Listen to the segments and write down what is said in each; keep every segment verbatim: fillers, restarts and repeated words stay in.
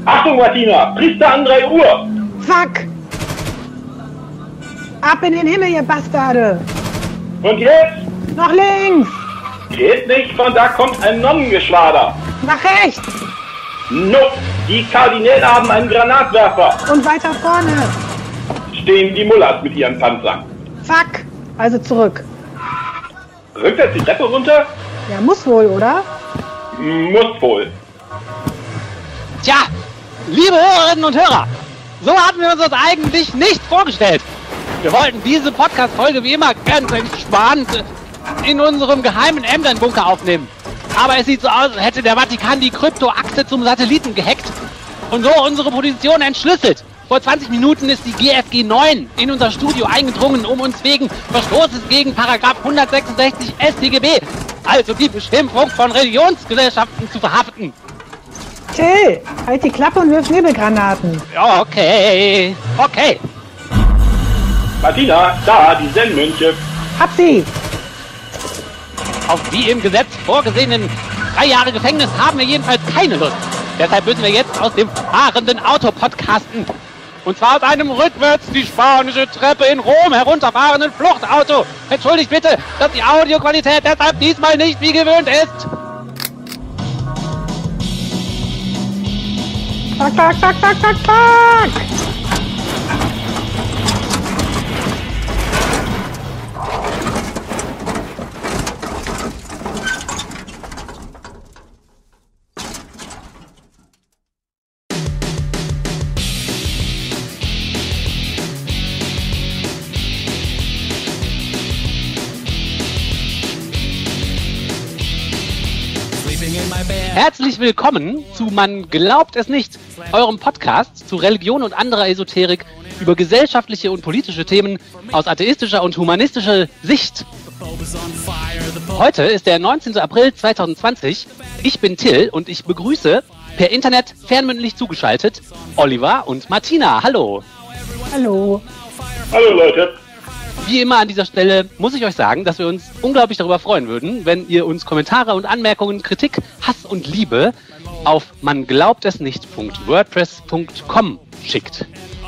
Achtung, Martina, Priester an drei Uhr. Fuck! Ab in den Himmel, ihr Bastarde! Und jetzt? Nach links! Geht nicht, von da kommt ein Nonnengeschwader. Nach rechts! Nope, die Kardinäle haben einen Granatwerfer. Und weiter vorne! Stehen die Mullers mit ihren Panzern. Fuck! Also zurück. Rückwärts die Treppe runter? Ja, muss wohl, oder? Muss wohl. Tja, liebe Hörerinnen und Hörer, so hatten wir uns das eigentlich nicht vorgestellt. Wir wollten diese Podcast-Folge wie immer ganz entspannt in unserem geheimen Ämternbunker aufnehmen. Aber es sieht so aus, als hätte der Vatikan die Kryptoachse zum Satelliten gehackt und so unsere Position entschlüsselt. Vor zwanzig Minuten ist die G F G neun in unser Studio eingedrungen, um uns wegen Verstoßes gegen Paragraph hundertsechsundsechzig S t G B, also die Beschimpfung von Religionsgesellschaften, zu verhaften. Till, halt die Klappe und wirf Nebelgranaten. Ja, okay, okay. Martina, da, die Zen-Mönche. Hab sie! Auf die im Gesetz vorgesehenen drei Jahre Gefängnis haben wir jedenfalls keine Lust. Deshalb müssen wir jetzt aus dem fahrenden Auto podcasten. Und zwar aus einem rückwärts die spanische Treppe in Rom herunterfahrenden Fluchtauto. Entschuldigt bitte, dass die Audioqualität deshalb diesmal nicht wie gewöhnt ist. Fuck, fuck, fuck, fuck, fuck, fuck! Herzlich willkommen zu Man glaubt es nicht, eurem Podcast zu Religion und anderer Esoterik über gesellschaftliche und politische Themen aus atheistischer und humanistischer Sicht. Heute ist der neunzehnten April zweitausendzwanzig. Ich bin Till und ich begrüße per Internet fernmündlich zugeschaltet Oliver und Martina. Hallo. Hallo. Hallo Leute. Wie immer an dieser Stelle muss ich euch sagen, dass wir uns unglaublich darüber freuen würden, wenn ihr uns Kommentare und Anmerkungen, Kritik, Hass und Liebe auf man glaubt es nicht punkt wordpress punkt com schickt.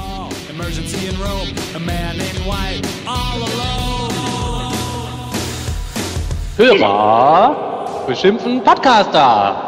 Hörer beschimpfen Podcaster.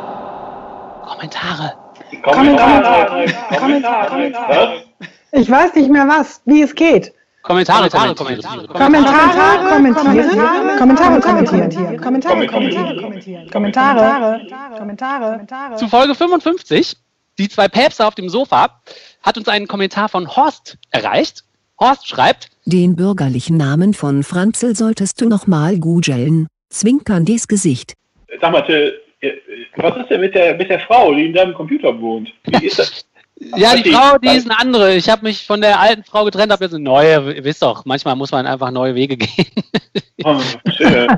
Kommentare. Kommentare. Kommentare. Kommentare. Ich weiß nicht mehr was, wie es geht. Kommentare, Kommentare, kommentieren. Kommentare, kommentieren. Kommentare, kommentieren. Kommentare, kommentieren. Kommentare, Kommentare. Zu Folge fünfundfünfzig, die zwei Päpste auf dem Sofa, hat uns ein Kommentar von Horst erreicht. Horst schreibt: Den bürgerlichen Namen von Franzl solltest du nochmal googeln. Zwinkerndes Gesicht. Sag mal, Till, was ist denn mit der, mit der Frau, die in deinem Computer wohnt? Wie ist das? Ja, die Frau, die ist eine andere. Ich habe mich von der alten Frau getrennt, habe jetzt eine neue. Ihr wisst doch, manchmal muss man einfach neue Wege gehen. Oh, schön.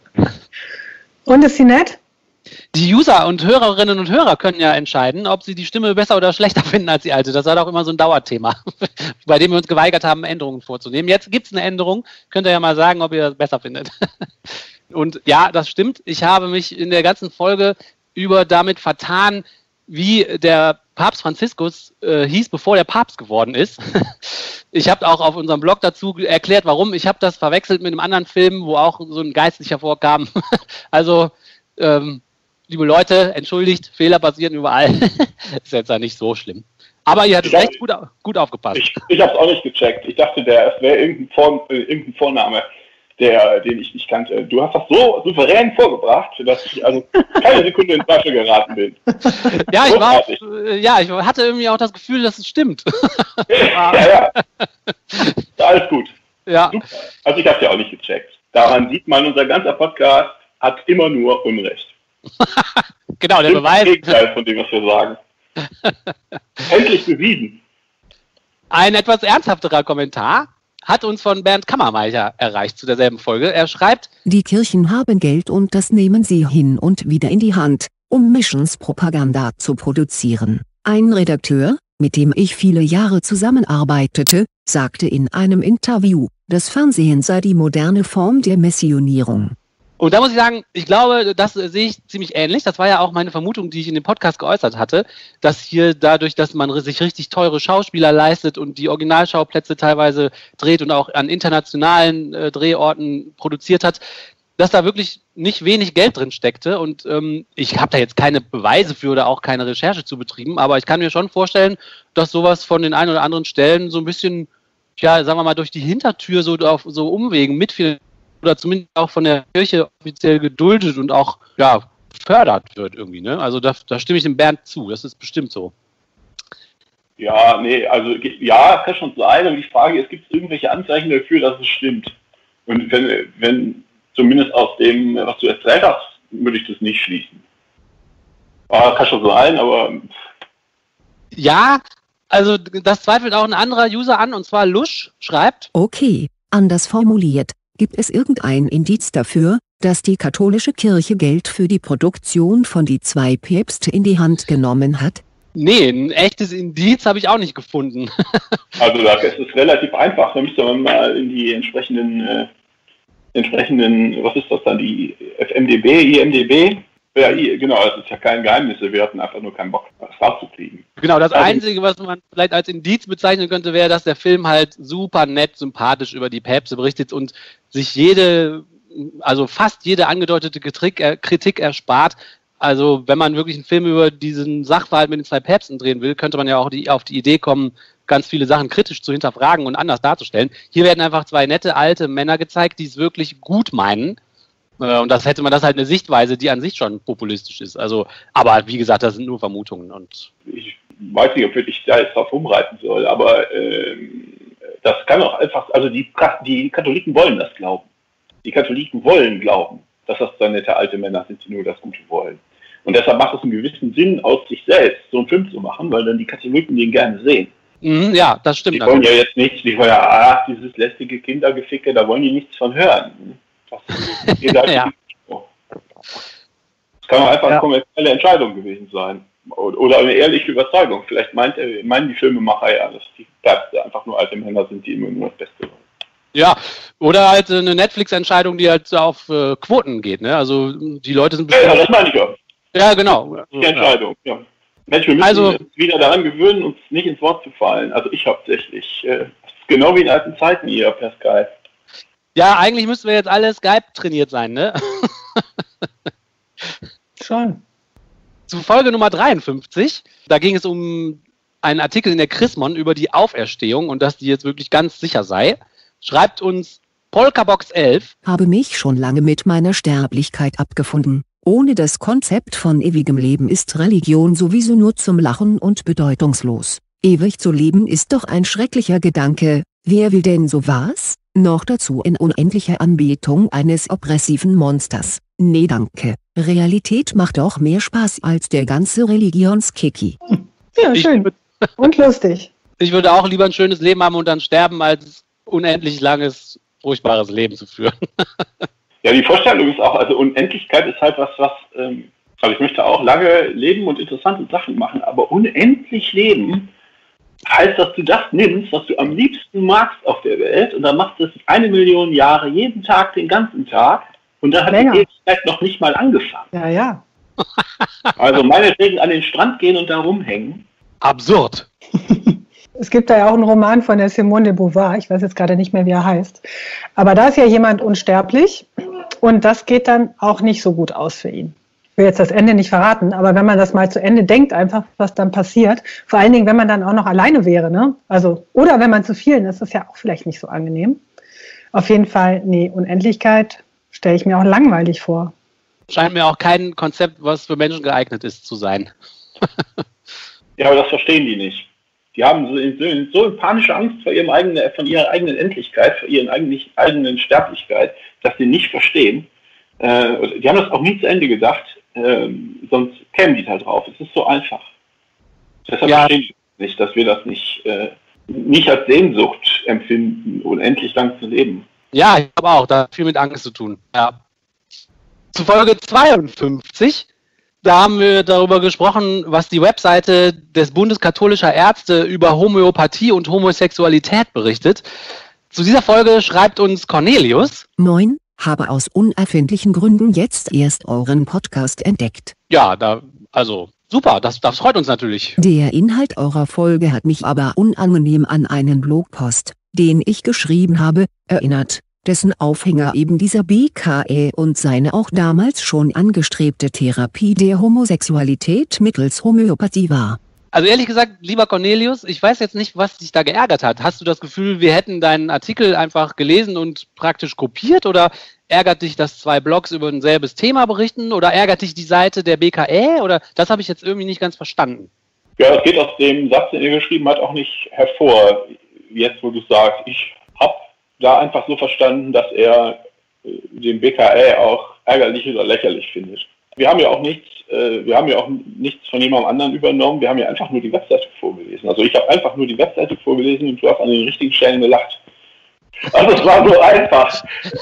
Und ist sie nett? Die User und Hörerinnen und Hörer können ja entscheiden, ob sie die Stimme besser oder schlechter finden als die alte. Das war doch immer so ein Dauerthema, bei dem wir uns geweigert haben, Änderungen vorzunehmen. Jetzt gibt es eine Änderung. Könnt ihr ja mal sagen, ob ihr das besser findet. Und ja, das stimmt. Ich habe mich in der ganzen Folge über damit vertan, wie der Papst Franziskus äh, hieß, bevor der Papst geworden ist. Ich habe auch auf unserem Blog dazu erklärt, warum. Ich habe das verwechselt mit einem anderen Film, wo auch so ein Geistlicher vorkam. Also, ähm, liebe Leute, entschuldigt, Fehler passieren überall. Ist jetzt ja nicht so schlimm. Aber ihr hattet Ich recht gut, gut aufgepasst. Ich, ich habe es auch nicht gecheckt. Ich dachte, der wäre irgendein, Vor, äh, irgendein Vorname, der, den ich nicht kannte. Du hast das so souverän vorgebracht, dass ich also keine Sekunde in Flasche geraten bin. Ja, ich war auch, ja, ich hatte irgendwie auch das Gefühl, dass es stimmt. Ja, ja. Alles gut. Ja. Super. Also ich habe es ja auch nicht gecheckt. Daran sieht man, unser ganzer Podcast hat immer nur Unrecht. Genau, der Das Beweis. ist das Gegenteil von dem, was wir sagen. Endlich bewiesen. Ein etwas ernsthafterer Kommentar hat uns von Bernd Kammermeicher erreicht zu derselben Folge. Er schreibt: Die Kirchen haben Geld und das nehmen sie hin und wieder in die Hand, um Missionspropaganda zu produzieren. Ein Redakteur, mit dem ich viele Jahre zusammenarbeitete, sagte in einem Interview, das Fernsehen sei die moderne Form der Missionierung. Und da muss ich sagen, ich glaube, das sehe ich ziemlich ähnlich. Das war ja auch meine Vermutung, die ich in dem Podcast geäußert hatte, dass hier dadurch, dass man sich richtig teure Schauspieler leistet und die Originalschauplätze teilweise dreht und auch an internationalen äh, Drehorten produziert hat, dass da wirklich nicht wenig Geld drin steckte. Und ähm, ich habe da jetzt keine Beweise für oder auch keine Recherche zu betrieben, aber ich kann mir schon vorstellen, dass sowas von den ein oder anderen Stellen so ein bisschen, ja, sagen wir mal, durch die Hintertür so auf so Umwegen mitfinanziert oder zumindest auch von der Kirche offiziell geduldet und auch, ja, gefördert wird irgendwie, ne? Also da, da stimme ich dem Bernd zu, das ist bestimmt so. Ja, nee, also ja, kann schon sein, aber die Frage ist, gibt es irgendwelche Anzeichen dafür, dass es stimmt? Und wenn, wenn zumindest aus dem, was du erzählt hast, würde ich das nicht schließen. Ja, kann schon sein, aber... Ja, also das zweifelt auch ein anderer User an, und zwar Lusch schreibt... Okay, anders formuliert. Gibt es irgendein Indiz dafür, dass die katholische Kirche Geld für die Produktion von Die zwei Päpste in die Hand genommen hat? Nee, ein echtes Indiz habe ich auch nicht gefunden. Also das ist relativ einfach, da müsste man mal in die entsprechenden, äh, entsprechenden, was ist das dann, die F M D B, I M D B? Ja, genau, das ist ja kein Geheimnis, wir hatten einfach nur keinen Bock, was rauszukriegen. Genau, das also, Einzige, was man vielleicht als Indiz bezeichnen könnte, wäre, dass der Film halt super nett, sympathisch über die Päpste berichtet und sich jede, also fast jede angedeutete Kritik, äh, Kritik erspart. Also wenn man wirklich einen Film über diesen Sachverhalt mit den zwei Päpsten drehen will, könnte man ja auch die, auf die Idee kommen, ganz viele Sachen kritisch zu hinterfragen und anders darzustellen. Hier werden einfach zwei nette, alte Männer gezeigt, die es wirklich gut meinen. Und das hätte man, das halt eine Sichtweise, die an sich schon populistisch ist. Also, aber wie gesagt, das sind nur Vermutungen. Und ich weiß nicht, ob ich da jetzt drauf rumreiten soll, aber ähm, das kann auch einfach, also die, die Katholiken wollen das glauben. Die Katholiken wollen glauben, dass das zwei nette alte Männer sind, die nur das Gute wollen. Und deshalb macht es einen gewissen Sinn, aus sich selbst so einen Film zu machen, weil dann die Katholiken den gerne sehen. Mhm, ja, das stimmt. Die wollen ja jetzt nicht, die wollen ja, ach, dieses lästige Kindergeficke, da wollen die nichts von hören. Das, ja. Das kann auch einfach ja. eine kommerzielle Entscheidung gewesen sein. Oder eine ehrliche Überzeugung. Vielleicht meint, meinen die Filmemacher ja, dass die Päpste einfach nur alte Männer sind, die immer nur das Beste wollen. Ja, oder halt eine Netflix-Entscheidung, die halt auf äh, Quoten geht. Ne? Also die Leute sind... Ja, das meine ich ja. Ja, genau. Die Entscheidung, ja. ja. Mensch, wir müssen also, uns wieder daran gewöhnen, uns nicht ins Wort zu fallen. Also ich hauptsächlich. Äh, genau wie in alten Zeiten hier per Skype. Ja, eigentlich müssten wir jetzt alle Skype trainiert sein, ne? Schon. Zu Folge Nummer dreiundfünfzig, da ging es um einen Artikel in der Chrismon über die Auferstehung und dass die jetzt wirklich ganz sicher sei. Schreibt uns Polkabox elf. Habe mich schon lange mit meiner Sterblichkeit abgefunden. Ohne das Konzept von ewigem Leben ist Religion sowieso nur zum Lachen und bedeutungslos. Ewig zu leben ist doch ein schrecklicher Gedanke. Wer will denn sowas? Noch dazu in unendlicher Anbetung eines oppressiven Monsters. Nee, danke. Realität macht doch mehr Spaß als der ganze Religionskicki. Ja, schön. Und lustig. Ich würde auch lieber ein schönes Leben haben und dann sterben, als unendlich langes, furchtbares Leben zu führen. Ja, die Vorstellung ist auch, also Unendlichkeit ist halt was, was, ähm, also ich möchte auch lange leben und interessante Sachen machen, aber unendlich leben heißt, dass du das nimmst, was du am liebsten magst auf der Welt und dann machst du es eine Million Jahre, jeden Tag, den ganzen Tag und dann hat Länger. Die Ewigkeit noch nicht mal angefangen. Ja, ja. Also meinetwegen an den Strand gehen und da rumhängen. Absurd. Es gibt da ja auch einen Roman von der Simone de Beauvoir, ich weiß jetzt gerade nicht mehr, wie er heißt, aber da ist ja jemand unsterblich und das geht dann auch nicht so gut aus für ihn. Ich will jetzt das Ende nicht verraten, aber wenn man das mal zu Ende denkt, einfach, was dann passiert, vor allen Dingen, wenn man dann auch noch alleine wäre, ne? Also, oder wenn man zu vielen ist, ist das ja auch vielleicht nicht so angenehm. Auf jeden Fall, nee, Unendlichkeit stelle ich mir auch langweilig vor. Scheint mir auch kein Konzept, was für Menschen geeignet ist, zu sein. Ja, aber das verstehen die nicht. Die haben so, so eine panische Angst vor ihrem eigenen, von ihrer eigenen Endlichkeit, vor ihrer eigenen Sterblichkeit, dass sie nicht verstehen. Äh, die haben das auch nie zu Ende gedacht, äh, sonst kämen die da drauf. Es ist so einfach. Deshalb ja. verstehen die nicht, dass wir das nicht, äh, nicht als Sehnsucht empfinden, unendlich lang zu leben. Ja, ich habe auch, da hat viel mit Angst zu tun. Ja. Zu Folge zweiundfünfzig, da haben wir darüber gesprochen, was die Webseite des Bundes katholischer Ärzte über Homöopathie und Homosexualität berichtet. Zu dieser Folge schreibt uns Cornelius. Moin, Habe aus unerfindlichen Gründen jetzt erst euren Podcast entdeckt. Ja, da, also super, das, das freut uns natürlich. Der Inhalt eurer Folge hat mich aber unangenehm an einen Blogpost, den ich geschrieben habe, erinnert, dessen Aufhänger eben dieser B K E und seine auch damals schon angestrebte Therapie der Homosexualität mittels Homöopathie war. Also ehrlich gesagt, lieber Cornelius, ich weiß jetzt nicht, was dich da geärgert hat. Hast du das Gefühl, wir hätten deinen Artikel einfach gelesen und praktisch kopiert, oder ärgert dich, dass zwei Blogs über ein selbes Thema berichten, oder ärgert dich die Seite der B K E, oder das habe ich jetzt irgendwie nicht ganz verstanden. Ja, das geht aus dem Satz, den ihr geschrieben habt, auch nicht hervor, jetzt wo du sagst. Ich habe da einfach so verstanden, dass er äh, den B K E auch ärgerlich oder lächerlich findet. Wir haben ja auch nichts, äh, wir haben ja auch nichts von jemandem anderen übernommen, wir haben ja einfach nur die Webseite vorgelesen. Also ich habe einfach nur die Webseite vorgelesen und du hast an den richtigen Stellen gelacht. Also es war so einfach.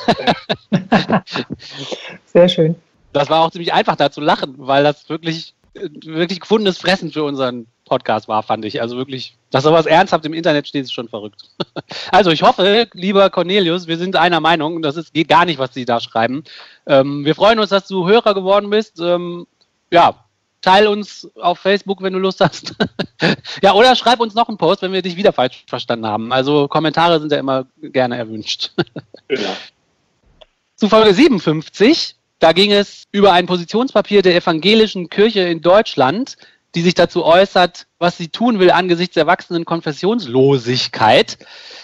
Sehr schön. Das war auch ziemlich einfach, da zu lachen, weil das wirklich, wirklich gefundenes Fressen für unseren Podcast war, fand ich. Also wirklich, dass sowas ernsthaft im Internet steht, ist schon verrückt. Also ich hoffe, lieber Cornelius, wir sind einer Meinung, das ist, geht gar nicht, was Sie da schreiben. Ähm, wir freuen uns, dass du Hörer geworden bist. Ähm, ja, teil uns auf Facebook, wenn du Lust hast. Ja, oder schreib uns noch einen Post, wenn wir dich wieder falsch verstanden haben. Also Kommentare sind ja immer gerne erwünscht. Genau. Zu Folge siebenundfünfzig, da ging es über ein Positionspapier der evangelischen Kirche in Deutschland, die sich dazu äußert, was sie tun will angesichts der wachsenden Konfessionslosigkeit.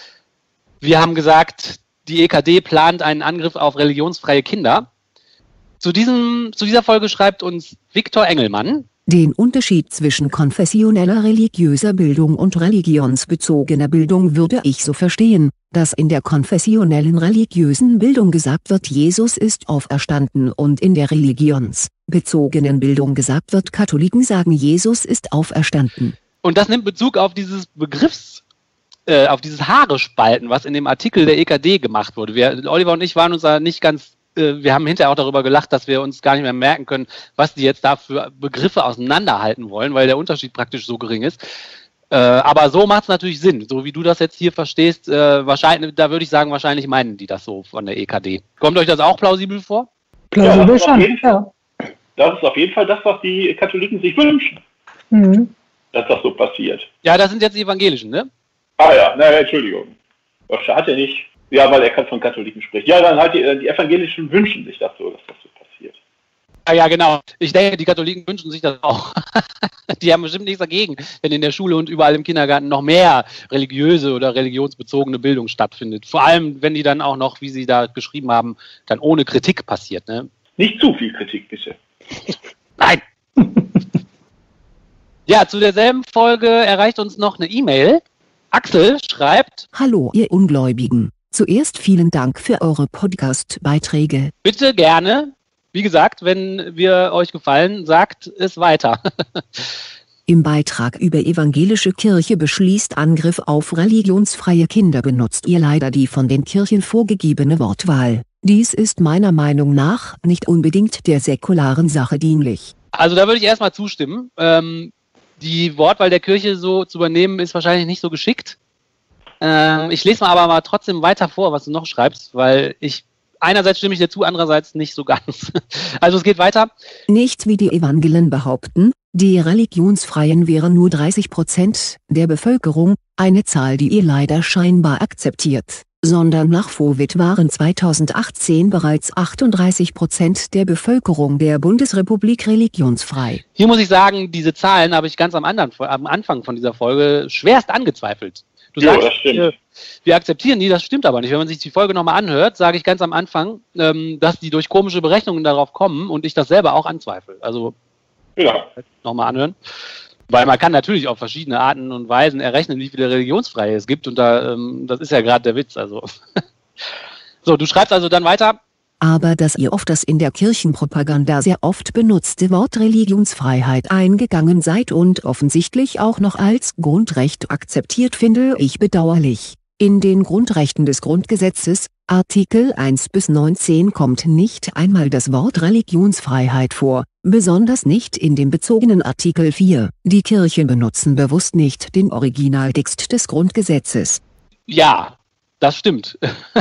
Wir haben gesagt, die E K D plant einen Angriff auf religionsfreie Kinder. Zu, diesem, zu dieser Folge schreibt uns Viktor Engelmann: Den Unterschied zwischen konfessioneller religiöser Bildung und religionsbezogener Bildung würde ich so verstehen, dass in der konfessionellen religiösen Bildung gesagt wird, Jesus ist auferstanden, und in der religionsbezogenen Bildung gesagt wird, Katholiken sagen, Jesus ist auferstanden. Und das nimmt Bezug auf dieses Begriffs, äh, auf dieses Haare-Spalten, was in dem Artikel der E K D gemacht wurde. Wir, Oliver und ich waren uns da nicht ganz, äh, wir haben hinterher auch darüber gelacht, dass wir uns gar nicht mehr merken können, was die jetzt da für Begriffe auseinanderhalten wollen, weil der Unterschied praktisch so gering ist. Äh, aber so macht es natürlich Sinn, so wie du das jetzt hier verstehst. Äh, wahrscheinlich, da würde ich sagen, wahrscheinlich meinen die das so von der E K D. Kommt euch das auch plausibel vor? Plausibel Ja, schon, jeden, ja. Das ist auf jeden Fall das, was die Katholiken sich wünschen, Mhm. dass das so passiert. Ja, das sind jetzt die Evangelischen, ne? Ah ja, naja, Entschuldigung. Das hat er nicht. Ja, weil er von Katholiken spricht. Ja, dann halt die, die Evangelischen wünschen sich das so, dass das so passiert. Ah ja, genau. Ich denke, die Katholiken wünschen sich das auch. Die haben bestimmt nichts dagegen, wenn in der Schule und überall im Kindergarten noch mehr religiöse oder religionsbezogene Bildung stattfindet. Vor allem, wenn die dann auch noch, wie Sie da geschrieben haben, dann ohne Kritik passiert, ne? Nicht zu viel Kritik, bitte. Nein! Ja, zu derselben Folge erreicht uns noch eine E-Mail. Axel schreibt: Hallo ihr Ungläubigen, zuerst vielen Dank für eure Podcast-Beiträge. Bitte gerne. Wie gesagt, wenn wir euch gefallen, sagt es weiter. Im Beitrag über evangelische Kirche beschließt Angriff auf religionsfreie Kinder benutzt ihr leider die von den Kirchen vorgegebene Wortwahl. Dies ist meiner Meinung nach nicht unbedingt der säkularen Sache dienlich. Also da würde ich erstmal zustimmen. Ähm, die Wortwahl der Kirche so zu übernehmen, ist wahrscheinlich nicht so geschickt. Ähm, ich lese mal aber mal trotzdem weiter vor, was du noch schreibst, weil ich einerseits stimme ich dir zu, andererseits nicht so ganz. Also es geht weiter. Nicht wie die Evangelen behaupten, die Religionsfreien wären nur dreißig Prozent der Bevölkerung, eine Zahl, die ihr leider scheinbar akzeptiert, sondern nach Fowit waren zweitausendachtzehn bereits achtunddreißig Prozent der Bevölkerung der Bundesrepublik religionsfrei. Hier muss ich sagen, diese Zahlen habe ich ganz am, anderen, am Anfang von dieser Folge schwerst angezweifelt. Du Ja, sagst, das stimmt. wir, wir akzeptieren die, das stimmt aber nicht. Wenn man sich die Folge nochmal anhört, sage ich ganz am Anfang, ähm, dass die durch komische Berechnungen darauf kommen und ich das selber auch anzweifle. Also Ja. nochmal anhören. Weil man kann natürlich auf verschiedene Arten und Weisen errechnen, wie viele Religionsfreie es gibt und da, ähm, das ist ja gerade der Witz. Also so, du schreibst also dann weiter. Aber dass ihr auf das in der Kirchenpropaganda sehr oft benutzte Wort Religionsfreiheit eingegangen seid und offensichtlich auch noch als Grundrecht akzeptiert, finde ich bedauerlich. In den Grundrechten des Grundgesetzes, Artikel eins bis neunzehn, kommt nicht einmal das Wort Religionsfreiheit vor, besonders nicht in dem bezogenen Artikel vier. Die Kirchen benutzen bewusst nicht den Originaltext des Grundgesetzes. Ja, Das stimmt.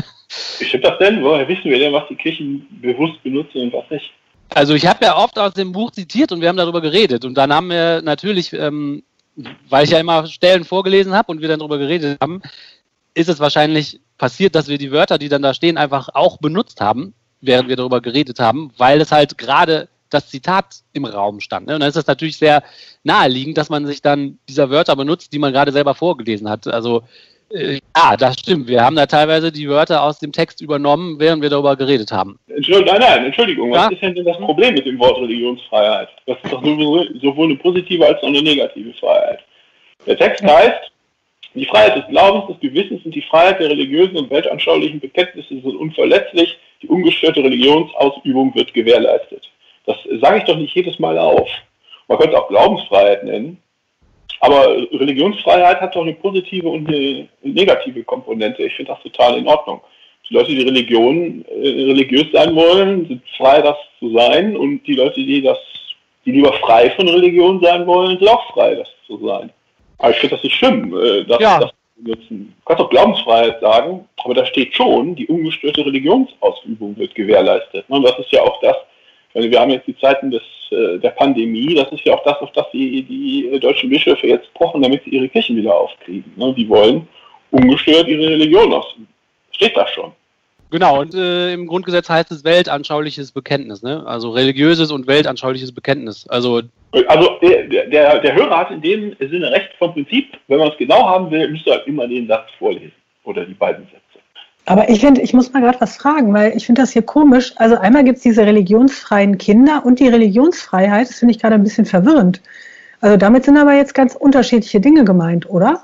Wie stimmt das denn? Woher wissen wir denn, was die Kirchen bewusst benutzen und was nicht? Also ich habe ja oft aus dem Buch zitiert und wir haben darüber geredet. Und dann haben wir natürlich, ähm, weil ich ja immer Stellen vorgelesen habe und wir dann darüber geredet haben, ist es wahrscheinlich passiert, dass wir die Wörter, die dann da stehen, einfach auch benutzt haben, während wir darüber geredet haben, weil es halt gerade das Zitat im Raum stand. Ne? Und dann ist es natürlich sehr naheliegend, dass man sich dann dieser Wörter benutzt, die man gerade selber vorgelesen hat. Also äh, ja, das stimmt. Wir haben da teilweise die Wörter aus dem Text übernommen, während wir darüber geredet haben. Entschuldigung, nein, nein, Entschuldigung. Ja? Was ist denn das Problem mit dem Wort Religionsfreiheit? Das ist doch sowohl eine positive als auch eine negative Freiheit. Der Text heißt, die Freiheit des Glaubens, des Gewissens und die Freiheit der religiösen und weltanschaulichen Bekenntnisse sind unverletzlich. Die ungestörte Religionsausübung wird gewährleistet. Das sage ich doch nicht jedes Mal auf. Man könnte es auch Glaubensfreiheit nennen. Aber Religionsfreiheit hat doch eine positive und eine negative Komponente. Ich finde das total in Ordnung. Die Leute, die Religion, äh, religiös sein wollen, sind frei, das zu sein. Und die Leute, die das, die lieber frei von Religion sein wollen, sind auch frei, das zu sein. Aber ich finde das nicht schlimm, äh, das, Ja. das zu benutzen. Du kannst auch Glaubensfreiheit sagen, aber da steht schon, die ungestörte Religionsausübung wird gewährleistet. Und das ist ja auch das, wir haben jetzt die Zeiten des, äh, der Pandemie, das ist ja auch das, auf das die, die deutschen Bischöfe jetzt pochen, damit sie ihre Kirchen wieder aufkriegen. Ne? Die wollen ungestört ihre Religion ausüben. Steht da schon. Genau, und äh, im Grundgesetz heißt es weltanschauliches Bekenntnis, ne? Also religiöses und weltanschauliches Bekenntnis. Also, also der, der, der Hörer hat in dem Sinne recht vom Prinzip, wenn man es genau haben will, müsste er halt immer den Satz vorlesen. Oder die beiden Sätze. Aber ich finde, ich muss mal gerade was fragen, weil ich finde das hier komisch. Also einmal gibt es diese religionsfreien Kinder und die Religionsfreiheit, das finde ich gerade ein bisschen verwirrend. Also damit sind aber jetzt ganz unterschiedliche Dinge gemeint, oder?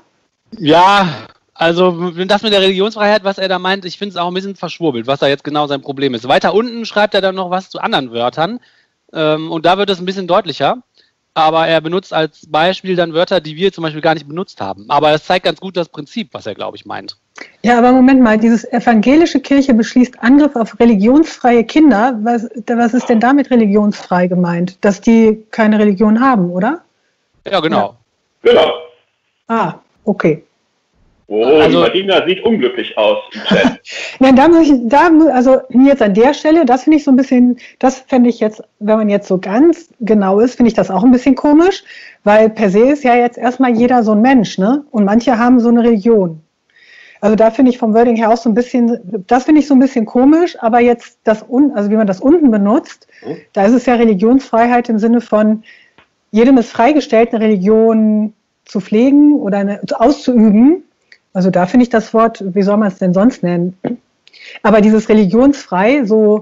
ja, also das mit der Religionsfreiheit, was er da meint, ich finde es auch ein bisschen verschwurbelt, was da jetzt genau sein Problem ist. Weiter unten schreibt er dann noch was zu anderen Wörtern ähm, und da wird es ein bisschen deutlicher. Aber er benutzt als Beispiel dann Wörter, die wir zum Beispiel gar nicht benutzt haben. Aber das zeigt ganz gut das Prinzip, was er, glaube ich, meint. Ja, aber Moment mal, dieses evangelische Kirche beschließt Angriff auf religionsfreie Kinder. Was, was ist denn damit religionsfrei gemeint? Dass die keine Religion haben, oder? Ja, genau. Genau. Ah, okay. Oh, Also- die Martina sieht unglücklich aus im Chat. Nein, da muss ich, da, mu- also jetzt an der Stelle, das finde ich so ein bisschen, das fände ich jetzt, wenn man jetzt so ganz genau ist, finde ich das auch ein bisschen komisch, weil per se ist ja jetzt erstmal jeder so ein Mensch, ne? Und manche haben so eine Religion. Also da finde ich vom Wording her auch so ein bisschen, das finde ich so ein bisschen komisch, aber jetzt das, un, also wie man das unten benutzt, Hm? da ist es ja Religionsfreiheit im Sinne von, jedem ist freigestellt, eine Religion zu pflegen oder eine, auszuüben. Also da finde ich das Wort, wie soll man es denn sonst nennen? Aber dieses religionsfrei, so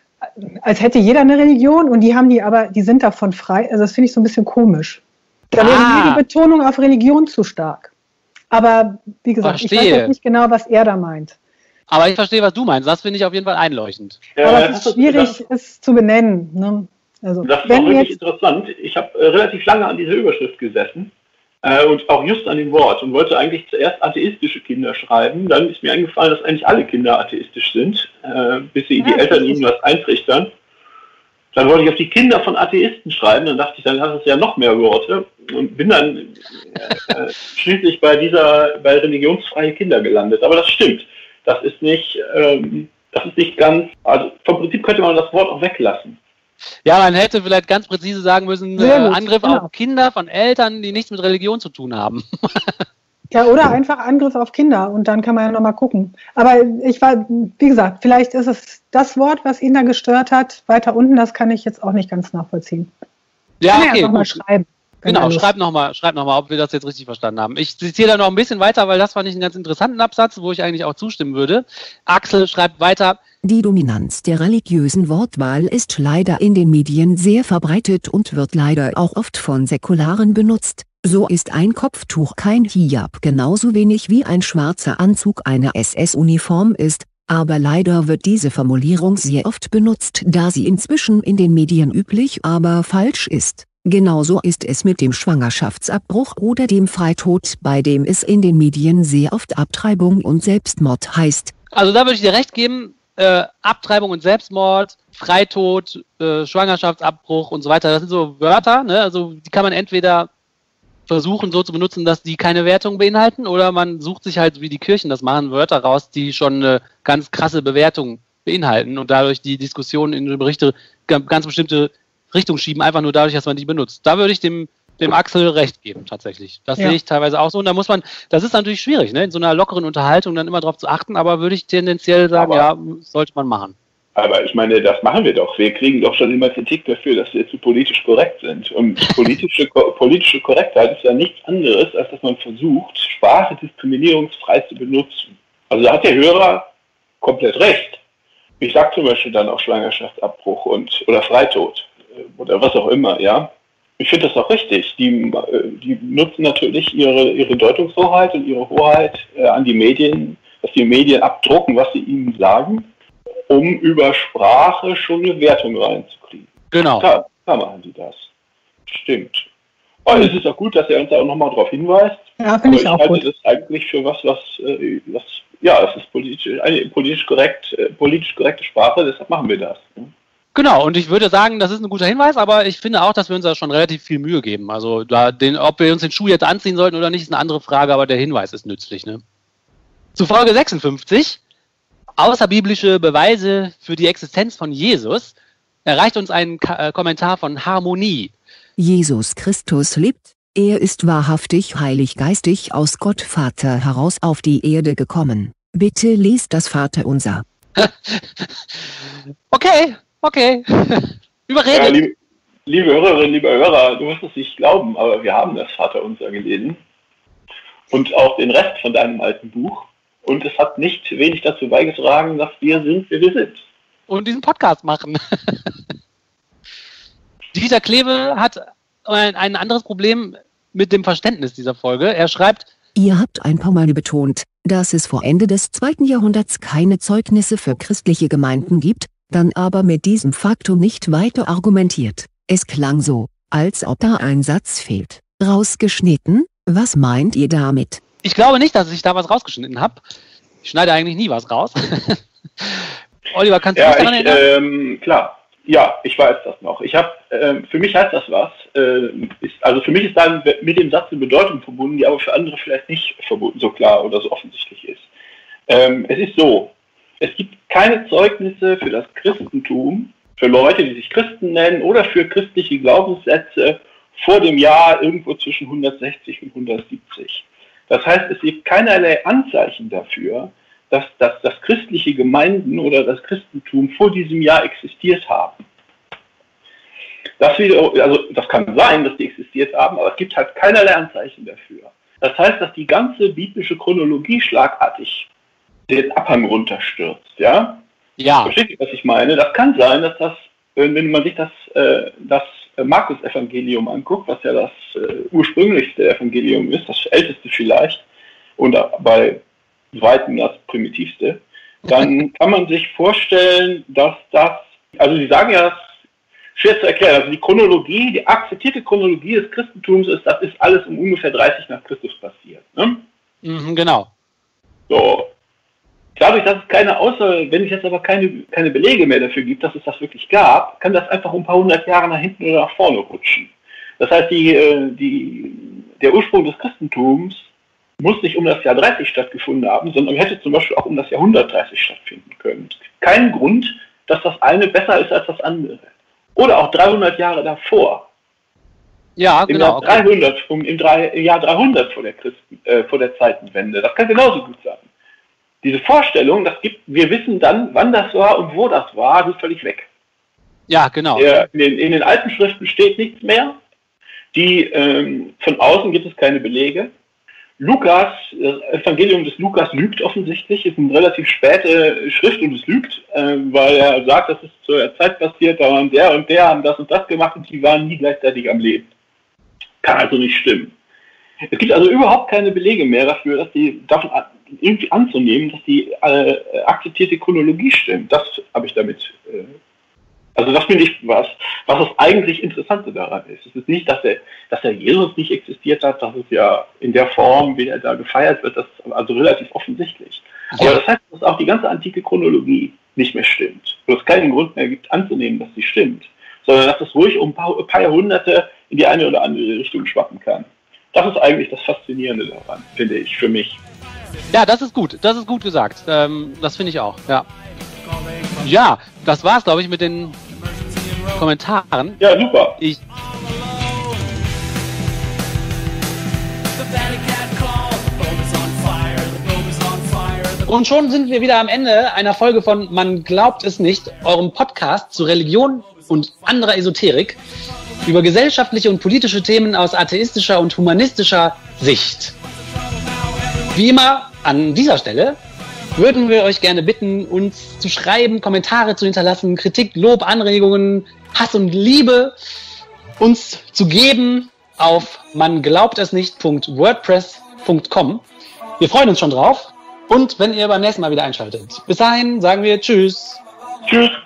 als hätte jeder eine Religion und die haben die aber, die sind davon frei, also das finde ich so ein bisschen komisch. Da wäre Ah. mir die Betonung auf Religion zu stark. Aber wie gesagt, ich weiß Verstehe. jetzt nicht genau, was er da meint. Aber ich verstehe, was du meinst. Das finde ich auf jeden Fall einleuchtend. Ja, Aber das es ist schwierig, es zu benennen. Ne? Also Das ist auch wenn wirklich jetzt, interessant. Ich habe äh, relativ lange an dieser Überschrift gesessen äh, und auch just an dem Wort und wollte eigentlich zuerst atheistische Kinder schreiben. Dann ist mir eingefallen, dass eigentlich alle Kinder atheistisch sind, äh, bis sie Ja, die das Eltern ist- ihnen was eintrichtern. Dann wollte ich auf die Kinder von Atheisten schreiben, dann dachte ich, dann hat es ja noch mehr Worte und bin dann äh, schließlich bei dieser, bei religionsfreie Kinder gelandet. Aber das stimmt. Das ist nicht, ähm, das ist nicht ganz, also vom Prinzip könnte man das Wort auch weglassen. Ja, man hätte vielleicht ganz präzise sagen müssen, äh, Sehr gut, Angriff genau. auf Kinder von Eltern, die nichts mit Religion zu tun haben. ja, oder einfach Angriff auf Kinder und dann kann man ja nochmal gucken. Aber ich war, wie gesagt, vielleicht ist es das Wort, was ihn da gestört hat. Weiter unten, das kann ich jetzt auch nicht ganz nachvollziehen. Ja, Kann er okay, einfach mal gut. schreiben. wenn Genau, er Lust schreib nochmal, schreib noch mal, ob wir das jetzt richtig verstanden haben. Ich zitiere da noch ein bisschen weiter, weil das fand ich einen ganz interessanten Absatz, wo ich eigentlich auch zustimmen würde. Axel schreibt weiter, Die Dominanz der religiösen Wortwahl ist leider in den Medien sehr verbreitet und wird leider auch oft von Säkularen benutzt. So ist ein Kopftuch kein Hijab, genauso wenig wie ein schwarzer Anzug eine S S-Uniform ist, aber leider wird diese Formulierung sehr oft benutzt, da sie inzwischen in den Medien üblich, aber falsch ist. Genauso ist es mit dem Schwangerschaftsabbruch oder dem Freitod, bei dem es in den Medien sehr oft Abtreibung und Selbstmord heißt. also da würde ich dir recht geben, äh, Abtreibung und Selbstmord, Freitod, äh, Schwangerschaftsabbruch und so weiter, das sind so Wörter, ne? Also die kann man entweder versuchen so zu benutzen, dass die keine Wertung beinhalten, oder man sucht sich halt, wie die Kirchen das machen, Wörter raus, die schon eine ganz krasse Bewertung beinhalten und dadurch die Diskussion in eine Berichte ganz bestimmte Richtung schieben, einfach nur dadurch, dass man die benutzt. Da würde ich dem, dem Axel recht geben, tatsächlich. Das ja. sehe ich teilweise auch so. Und da muss man, das ist natürlich schwierig, ne, in so einer lockeren Unterhaltung dann immer drauf zu achten, aber würde ich tendenziell sagen, aber ja, sollte man machen. Aber ich meine, das machen wir doch. Wir kriegen doch schon immer Kritik dafür, dass wir zu politisch korrekt sind. Und politische, politische Korrektheit ist ja nichts anderes, als dass man versucht, Sprache diskriminierungsfrei zu benutzen. Also da hat der Hörer komplett recht. Ich sage zum Beispiel dann auch Schwangerschaftsabbruch und oder Freitod oder was auch immer, ja. Ich finde das auch richtig. Die, die nutzen natürlich ihre, ihre Deutungshoheit und ihre Hoheit äh, an die Medien, dass die Medien abdrucken, was sie ihnen sagen, um über Sprache schon eine Wertung reinzukriegen. Genau. Klar, klar machen die das. Stimmt. Und es ist auch gut, dass er uns da auch nochmal darauf hinweist. Ja, finde ich auch gut. Ich gut. halte das eigentlich für was, was, was ja, es ist politisch, eine politisch, korrekt, politisch korrekte Sprache, deshalb machen wir das. Genau, und ich würde sagen, das ist ein guter Hinweis, aber ich finde auch, dass wir uns da schon relativ viel Mühe geben. Also, da den, ob wir uns den Schuh jetzt anziehen sollten oder nicht, ist eine andere Frage, aber der Hinweis ist nützlich. Ne? Zu Folge sechsundfünfzig. Außerbiblische Beweise für die Existenz von Jesus, erreicht uns ein Ka- äh, Kommentar von Harmonie. Jesus Christus lebt, er ist wahrhaftig heilig geistig aus Gott Vater heraus auf die Erde gekommen. Bitte lest das Vaterunser. Okay, okay. Überredet. Ja, liebe, liebe Hörerinnen, liebe Hörer, du wirst es nicht glauben, aber wir haben das Vaterunser gelesen und auch den Rest von deinem alten Buch. Und es hat nicht wenig dazu beigetragen, dass wir sind, wie wir sind. Und diesen Podcast machen. Dieter Kleve hat ein, ein anderes Problem mit dem Verständnis dieser Folge. Er schreibt: Ihr habt ein paar Mal betont, dass es vor Ende des zweiten Jahrhunderts keine Zeugnisse für christliche Gemeinden gibt, dann aber mit diesem Faktum nicht weiter argumentiert. Es klang so, als ob da ein Satz fehlt. Rausgeschnitten? Was meint ihr damit? Ich glaube nicht, dass ich da was rausgeschnitten habe. Ich schneide eigentlich nie was raus. Oliver, kannst du ja, dich daran ich, erinnern? Ähm, klar. Ja, ich weiß das noch. Ich habe, ähm, für mich heißt das was. Äh, ist, also für mich ist dann mit dem Satz eine Bedeutung verbunden, die aber für andere vielleicht nicht verbunden, so klar oder so offensichtlich ist. Ähm, es ist so, es gibt keine Zeugnisse für das Christentum, für Leute, die sich Christen nennen oder für christliche Glaubenssätze vor dem Jahr irgendwo zwischen hundertsechzig und hundertsiebzig. Das heißt, es gibt keinerlei Anzeichen dafür, dass, dass, dass christliche Gemeinden oder das Christentum vor diesem Jahr existiert haben. Das, wieder, also das kann sein, dass die existiert haben, aber es gibt halt keinerlei Anzeichen dafür. Das heißt, dass die ganze biblische Chronologie schlagartig den Abhang runterstürzt. Ja? Ja. Versteht ihr, was ich meine? Das kann sein, dass das, wenn man sich das, das Markus-Evangelium anguckt, was ja das äh, ursprünglichste Evangelium ist, das älteste vielleicht und bei weitem das primitivste, dann kann man sich vorstellen, dass das, also sie sagen ja, das ist schwer zu erklären, also die Chronologie, die akzeptierte Chronologie des Christentums ist, das ist alles um ungefähr dreißig nach Christus passiert. Ne? Mhm, genau. So. Dadurch, dass es keine Außer, wenn es jetzt aber keine, keine Belege mehr dafür gibt, dass es das wirklich gab, kann das einfach um ein paar hundert Jahre nach hinten oder nach vorne rutschen. Das heißt, die, die, der Ursprung des Christentums muss nicht um das Jahr dreißig stattgefunden haben, sondern hätte zum Beispiel auch um das Jahr hundertdreißig stattfinden können. Kein Grund, dass das eine besser ist als das andere. Oder auch dreihundert Jahre davor. Ja, Im genau. Jahr dreihundert, um, im, drei, im Jahr dreihundert vor der, Christen, äh, vor der Zeitenwende. Das kann genauso gut sein. Diese Vorstellung, das gibt, wir wissen dann, wann das war und wo das war, ist völlig weg. Ja, genau. Der, in, den, in den alten Schriften steht nichts mehr. Die, ähm, von außen gibt es keine Belege. Lukas, das Evangelium des Lukas lügt offensichtlich, ist eine relativ späte Schrift und es lügt, äh, weil er sagt, das ist zur Zeit passiert, da waren der und der, haben das und das gemacht und die waren nie gleichzeitig am Leben. Kann also nicht stimmen. Es gibt also überhaupt keine Belege mehr dafür, dass die davon irgendwie anzunehmen, dass die äh, akzeptierte Chronologie stimmt. Das habe ich damit. Äh, also das finde ich was, was das eigentlich Interessante daran ist. Es ist nicht, dass der, dass der Jesus nicht existiert hat, dass es ja in der Form, wie er da gefeiert wird, das ist also relativ offensichtlich. Aber das heißt, dass auch die ganze antike Chronologie nicht mehr stimmt. Und es keinen Grund mehr gibt anzunehmen, dass sie stimmt, sondern dass es ruhig um ein paar, ein paar Jahrhunderte in die eine oder andere Richtung schwappen kann. Das ist eigentlich das Faszinierende daran, finde ich, für mich. Ja, das ist gut. Das ist gut gesagt. Ähm, das finde ich auch, ja. Ja, das war's, glaube ich, mit den Kommentaren. Ja, super. Ich Und schon sind wir wieder am Ende einer Folge von Man glaubt es nicht, eurem Podcast zu Religion und anderer Esoterik über gesellschaftliche und politische Themen aus atheistischer und humanistischer Sicht. Wie immer an dieser Stelle würden wir euch gerne bitten, uns zu schreiben, Kommentare zu hinterlassen, Kritik, Lob, Anregungen, Hass und Liebe uns zu geben auf man glaubt es nicht punkt wordpress punkt com. Wir freuen uns schon drauf und wenn ihr beim nächsten Mal wieder einschaltet. Bis dahin sagen wir Tschüss. Tschüss.